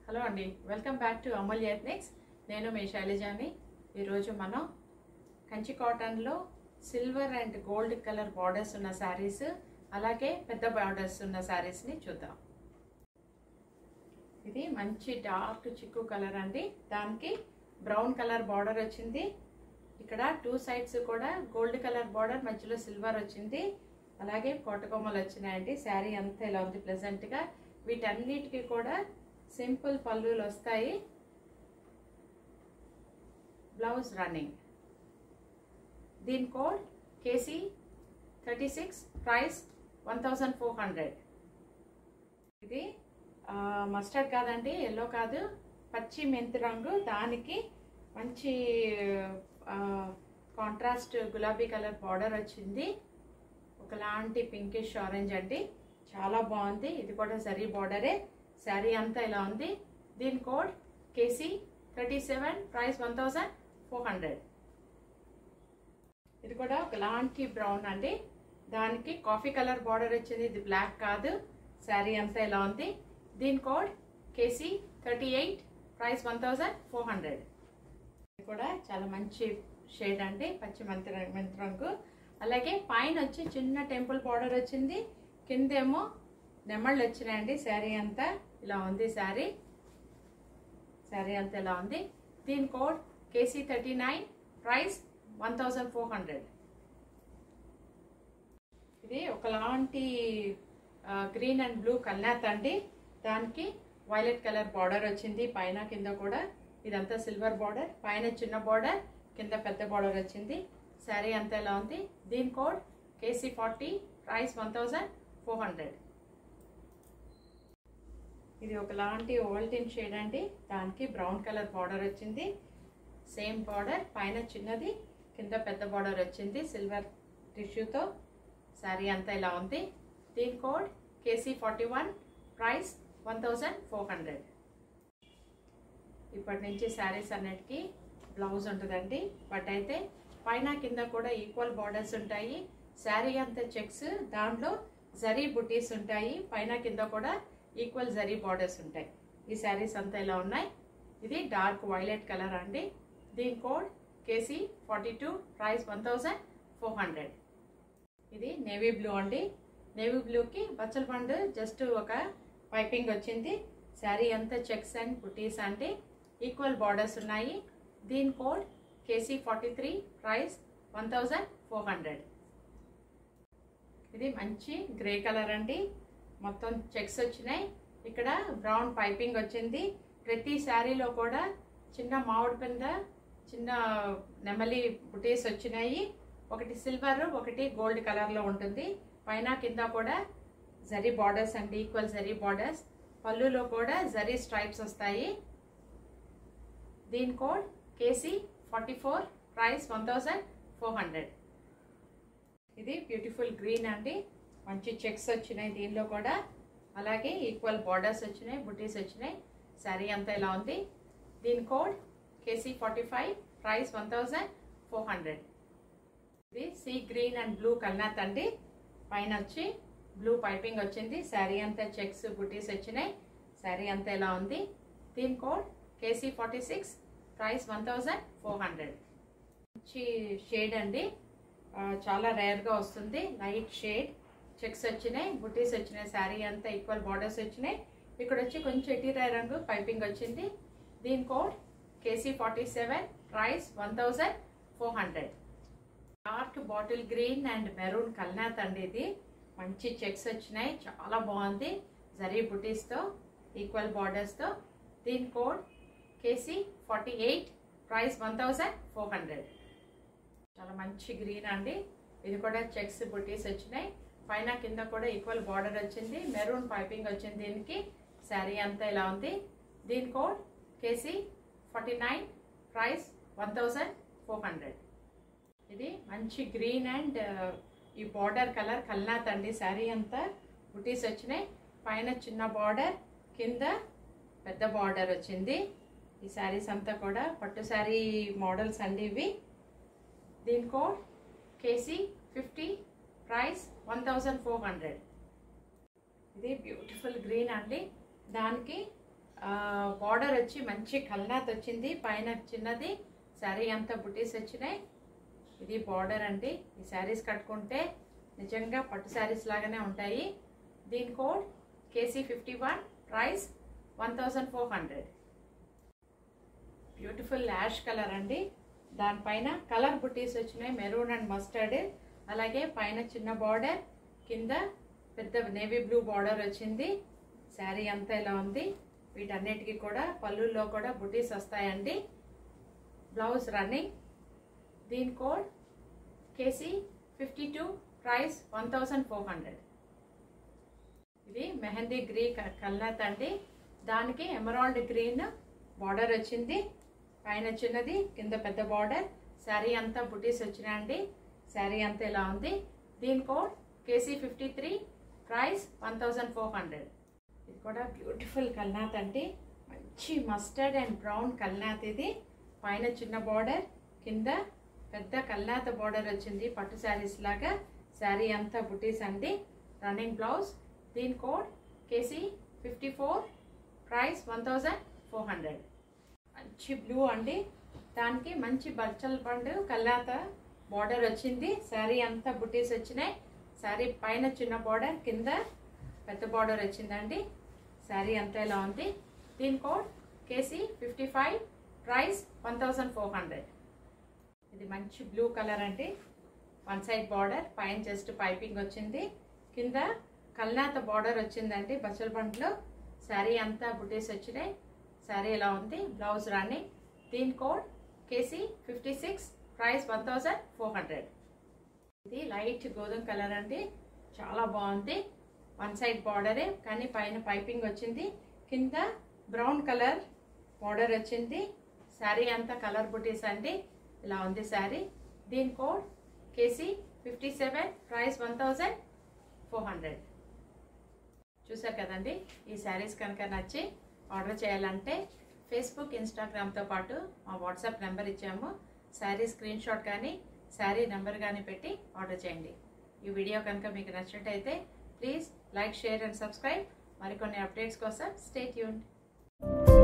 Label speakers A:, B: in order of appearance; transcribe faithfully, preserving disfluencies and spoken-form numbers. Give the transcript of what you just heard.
A: Hello అండి, welcome back to Amulya ethnics. నేను మీ శైలజాని. ఈరోజు మనం కంచి కాటన్లో silver and gold colour borders ఉన్న శారీస్, అలాగే పెద్ద బార్డర్స్ ఉన్న శారీస్ని చూద్దాం. ఇది మంచి డార్క్ చిక్కు కలర్ అండి. దానికి బ్రౌన్ కలర్ బార్డర్ వచ్చింది. ఇక్కడ టూ సైడ్స్ కూడా గోల్డ్ కలర్ బార్డర్, మధ్యలో సిల్వర్ వచ్చింది. అలాగే కోటకొమ్మలు వచ్చినాయండి. శారీ అంతా ఇలా ఉంది ప్లెజెంట్గా. వీటన్నిటికీ కూడా సింపుల్ పళ్ళులు వస్తాయి. Blouse running. దీని code K C thirty six, price one thousand four hundred. ఇది మస్టర్డ్ కాదండి, ఎల్లో కాదు, పచ్చి మెంతి రంగు. దానికి మంచి కాంట్రాస్ట్ గులాబీ కలర్ బార్డర్ వచ్చింది. ఒకలాంటి పింకిష్ ఆరెంజ్ అండి, చాలా బాగుంది. ఇది కూడా జరీ బార్డరే. శారీ అంతా ఇలా ఉంది. దీని code K C thirty seven, price one thousand four hundred. ఇది కూడా ఒకలాంటి బ్రౌన్ అండి. దానికి కాఫీ కలర్ బార్డర్ వచ్చింది. ఇది బ్లాక్ కాదు. శారీ అంతా ఇలా ఉంది. దీని code K C thirty eight, price one thousand four hundred. ఇది కూడా చాలా మంచి షేడ్ అండి, పచ్చి మెంతి మెంతి రంగు. అలాగే పైన వచ్చి చిన్న టెంపుల్ బార్డర్ వచ్చింది. కిందేమో నెమళ్ళు వచ్చినాయండి. శారీ అంతా ఇలా ఉంది. శారీ శారీ అంతా ఇలా ఉంది. దీని code K C thirty nine, price one thousand four hundred. ఇది ఒకలాంటి గ్రీన్ అండ్ బ్లూ కల్నాత్ అండి. దానికి వైలెట్ కలర్ బార్డర్ వచ్చింది. పైన కింద కూడా ఇదంతా సిల్వర్ బార్డర్. పైన చిన్న బార్డర్, కింద పెద్ద బార్డర్ వచ్చింది. శారీ అంతా ఇలా ఉంది. దీని code K C forty, price one thousand four hundred. ఇది ఒకలాంటి ఓవల్టిన్ షేడ్ అండి. దానికి బ్రౌన్ కలర్ బార్డర్ వచ్చింది. సేమ్ బార్డర్, పైన చిన్నది, కింద పెద్ద బార్డర్ వచ్చింది సిల్వర్ టిష్యూతో. శారీ అంతా ఇలా ఉంది. దీని code K C forty one, price one thousand four hundred. ఇప్పటి నుంచి శారీస్ అన్నిటికీ బ్లౌజ్ ఉంటుందండి. బట్ అయితే పైన కింద కూడా ఈక్వల్ బార్డర్స్ ఉంటాయి. శారీ అంతా చెక్స్, దాంట్లో జరీ బుటీస్ ఉంటాయి. పైన కింద కూడా ఈక్వల్ జరీ బార్డర్స్ ఉంటాయి. ఈ శారీస్ అంతా ఇలా ఉన్నాయి. ఇది డార్క్ వైలెట్ కలర్ అండి. దీని code K C forty two, price one thousand four hundred. ఇది నేవీ బ్లూ అండి. నేవీ బ్లూకి బచ్చల పండు జస్ట్ ఒక పైపింగ్ వచ్చింది. శారీ అంతా చెక్స్ అండ్ బుటీస్ అంటే ఈక్వల్ బార్డర్స్ ఉన్నాయి. దీని code K C forty three, price one thousand four hundred. ఇది మంచి గ్రే కలర్ అండి. మొత్తం చెక్స్ వచ్చినాయి. ఇక్కడ బ్రౌన్ పైపింగ్ వచ్చింది. ప్రతి శారీలో కూడా చిన్న మామిడి పింద, చిన్న నెమలి బుటీస్ వచ్చినాయి. ఒకటి సిల్వర్, ఒకటి గోల్డ్ కలర్లో ఉంటుంది. పైన కింద కూడా జరీ బార్డర్స్ అండి, ఈక్వల్ జరీ బార్డర్స్. పళ్ళులో కూడా జరీ స్ట్రైప్స్ వస్తాయి. దీని code K C forty four, price one thousand four hundred. ఇది బ్యూటిఫుల్ గ్రీన్ అండి. మంచి చెక్స్ వచ్చినాయి దీనిలో కూడా. అలాగే ఈక్వల్ బార్డర్స్ వచ్చినాయి, బుటీస్ వచ్చినాయి. శారీ అంతా ఇలా ఉంది. దీని code K C forty five, price one thousand four hundred. ఇది సీ గ్రీన్ అండ్ బ్లూ కల్నాత్ అండి. పైన వచ్చి బ్లూ పైపింగ్ వచ్చింది. శారీ అంతా చెక్స్, బుటీస్ వచ్చినాయి. శారీ అంతా ఇలా ఉంది. దీని code K C forty six, price one thousand four hundred. మంచి షేడ్ అండి, చాలా రేర్గా వస్తుంది. లైట్ షేడ్, చెక్స్ వచ్చినాయి, బుటీస్ వచ్చినాయి. శారీ అంతా ఈక్వల్ బార్డర్స్ వచ్చినాయి. ఇక్కడ వచ్చి కొంచెం ఎటీరాయ్ రంగు పైపింగ్ వచ్చింది. దీని code K C forty seven, price one thousand four hundred. Dark bottle green and maroon కల్నాత్ అండి. ఇది మంచి చెక్స్ వచ్చినాయి, చాలా బాగుంది. జరీ బుటీస్తో, ఈక్వల్ బార్డర్స్తో. దీని code K C forty eight, price one thousand four hundred. చాలా మంచి గ్రీన్ అండి. ఇది కూడా చెక్స్, బుటీస్ వచ్చినాయి. పైన కింద కూడా ఈక్వల్ బార్డర్ వచ్చింది. మెరూన్ పైపింగ్ వచ్చింది దీనికి. శారీ అంతా ఇలా ఉంది. దీని code K C forty nine, price one thousand four hundred. ఇది మంచి గ్రీన్ అండ్ ఈ బార్డర్ కలర్ కల్నాత్ అండి. శారీ అంతా బుటీస్ వచ్చినాయి. పైన చిన్న బార్డర్, కింద పెద్ద బార్డర్ వచ్చింది. ఈ శారీస్ అంతా కూడా పట్టు శారీ మోడల్స్ అండి ఇవి. దీని code K C fifty, price one thousand four hundred. ఇది బ్యూటిఫుల్ గ్రీన్ అండి. దానికి బార్డర్ వచ్చి మంచి కల్నాథ్ వచ్చింది, పైన చిన్నది శారీ అంతా బుటీస్ వచ్చినాయి. ఇది బార్డర్ అండి. ఈ శారీస్ కట్టుకుంటే నిజంగా పట్టు శారీస్ లాగానే ఉంటాయి. దీని code K C fifty one, price one thousand four hundred. Beautiful ash colour అండి. దానిపైన కలర్ బుటీస్ వచ్చినాయి, మెరూన్ అండ్ మస్టర్డ్. అలాగే పైన చిన్న బార్డర్, కింద పెద్ద నేవీ బ్లూ బార్డర్ వచ్చింది. శారీ అంతా ఇలా ఉంది. వీటన్నిటికీ కూడా పళ్ళుల్లో కూడా బుటీస్ వస్తాయండి. Blouse running. దీని code K C fifty two, price one thousand four hundred. ఇది మెహందీ గ్రీన్ కల్నాథ్ అండి. దానికి ఎమరాల్డ్ గ్రీన్ బార్డర్ వచ్చింది, పైన చిన్నది కింద పెద్ద బార్డర్. శారీ అంతా బుటీస్ వచ్చినాయండి. శారీ అంతా ఇలా ఉంది. దీని code K C fifty three, price one thousand four hundred. ఇది కూడా బ్యూటిఫుల్ కల్నాథ్ అండి. మంచి మస్టర్డ్ అండ్ బ్రౌన్ కల్నాథ్. ఇది పైన చిన్న బార్డర్, కింద పెద్ద కల్నాథ్ బార్డర్ వచ్చింది పట్టు శారీస్ లాగా. శారీ అంతా బుటీస్ అండి. Running blouse. దీని code K C fifty four, price one thousand four hundred. మంచి బ్లూ అండి. దానికి మంచి బచ్చల పండు కల్నాథ్ బార్డర్ వచ్చింది. శారీ అంతా బుటీస్ వచ్చినాయి. శారీ పైన చిన్న బార్డర్, కింద పెద్ద బార్డర్ వచ్చిందండి. శారీ అంతా ఇలా ఉంది. దీని code K C fifty five, price one thousand four hundred. ఇది మంచి బ్లూ కలర్ అండి. వన్ సైడ్ బార్డర్, పైన జస్ట్ పైపింగ్ వచ్చింది, కింద కల్నాథ్ బార్డర్ వచ్చిందండి బచ్చల పండులో. శారీ అంతా బుటీస్ వచ్చినాయి. శారీ ఇలా ఉంది. Blouse running. దీని code K C fifty six, price one thousand four hundred. ఇది లైట్ గోధుమ కలర్ అండి. చాలా బాగుంది. వన్ సైడ్ బార్డరే కానీ పైన పైపింగ్ వచ్చింది, కింద బ్రౌన్ కలర్ బార్డర్ వచ్చింది. శారీ అంతా కలర్ బుటీస్ అండి. ఇలా ఉంది శారీ. దీని code K C fifty seven, price one thousand four hundred. చూసారు కదండి. ఈ శారీస్ కనుక నచ్చి ఆర్డర్ చేయాలంటే ఫేస్బుక్, ఇన్స్టాగ్రామ్తో పాటు మా వాట్సాప్ నెంబర్ ఇచ్చాము. శారీ స్క్రీన్ షాట్ కానీ శారీ నెంబర్ కానీ పెట్టి ఆర్డర్ చేయండి. ఈ వీడియో కనుక మీకు నచ్చినట్టయితే please like, share and subscribe. మరికొన్ని అప్డేట్స్ కోసం స్టే ట్యూన్డ్.